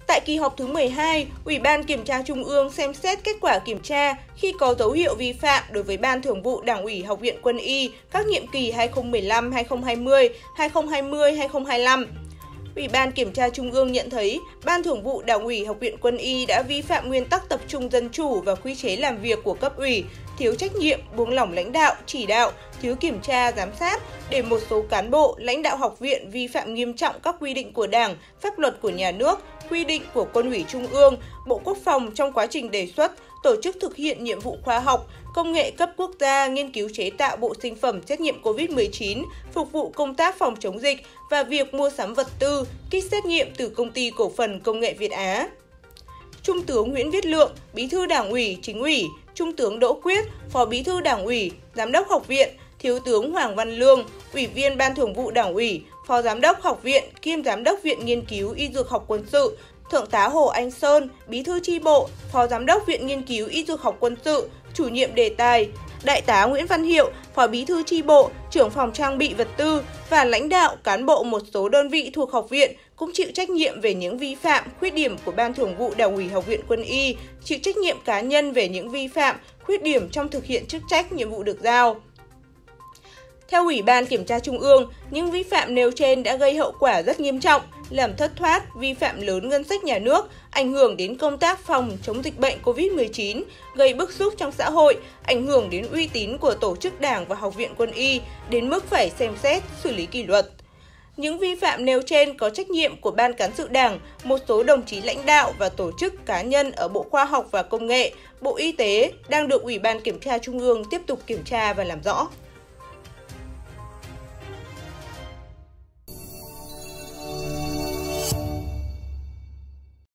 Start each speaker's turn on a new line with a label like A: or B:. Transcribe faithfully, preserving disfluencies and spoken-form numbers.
A: Tại kỳ họp thứ mười hai, Ủy ban Kiểm tra Trung ương xem xét kết quả kiểm tra khi có dấu hiệu vi phạm đối với Ban Thường vụ Đảng ủy Học viện Quân y các nhiệm kỳ hai nghìn không trăm mười lăm đến hai nghìn không trăm hai mươi, hai nghìn không trăm hai mươi đến hai nghìn không trăm hai mươi lăm. Ủy ban Kiểm tra Trung ương nhận thấy Ban Thường vụ Đảng ủy Học viện Quân y đã vi phạm nguyên tắc tập trung dân chủ và quy chế làm việc của cấp ủy, thiếu trách nhiệm, buông lỏng lãnh đạo, chỉ đạo, thiếu kiểm tra, giám sát, để một số cán bộ, lãnh đạo học viện vi phạm nghiêm trọng các quy định của Đảng, pháp luật của nhà nước, quy định của Quân ủy Trung ương, Bộ Quốc phòng trong quá trình đề xuất, tổ chức thực hiện nhiệm vụ khoa học, công nghệ cấp quốc gia, nghiên cứu chế tạo bộ sinh phẩm xét nghiệm Covid mười chín, phục vụ công tác phòng chống dịch và việc mua sắm vật tư, kit xét nghiệm từ Công ty Cổ phần Công nghệ Việt Á. Trung tướng Nguyễn Viết Lượng, Bí thư Đảng ủy, Chính ủy, Trung tướng Đỗ Quyết, Phó Bí thư Đảng ủy, Giám đốc Học viện, Thiếu tướng Hoàng Văn Lương, Ủy viên Ban Thường vụ Đảng ủy, Phó Giám đốc Học viện, kiêm Giám đốc Viện Nghiên cứu Y Dược học Quân sự, Thượng tá Hồ Anh Sơn, Bí thư chi bộ, Phó Giám đốc Viện Nghiên cứu Y Dược học Quân sự, chủ nhiệm đề tài, Đại tá Nguyễn Văn Hiệu, Phó Bí thư chi bộ, trưởng phòng trang bị vật tư và lãnh đạo cán bộ một số đơn vị thuộc học viện cũng chịu trách nhiệm về những vi phạm, khuyết điểm của Ban Thường vụ Đảng ủy Học viện Quân y, chịu trách nhiệm cá nhân về những vi phạm, khuyết điểm trong thực hiện chức trách nhiệm vụ được giao. Theo Ủy ban Kiểm tra Trung ương, những vi phạm nêu trên đã gây hậu quả rất nghiêm trọng, làm thất thoát, vi phạm lớn ngân sách nhà nước, ảnh hưởng đến công tác phòng chống dịch bệnh Covid mười chín, gây bức xúc trong xã hội, ảnh hưởng đến uy tín của tổ chức Đảng và Học viện Quân y, đến mức phải xem xét, xử lý kỷ luật. Những vi phạm nêu trên có trách nhiệm của Ban Cán sự Đảng, một số đồng chí lãnh đạo và tổ chức cá nhân ở Bộ Khoa học và Công nghệ, Bộ Y tế đang được Ủy ban Kiểm tra Trung ương tiếp tục kiểm tra và làm rõ.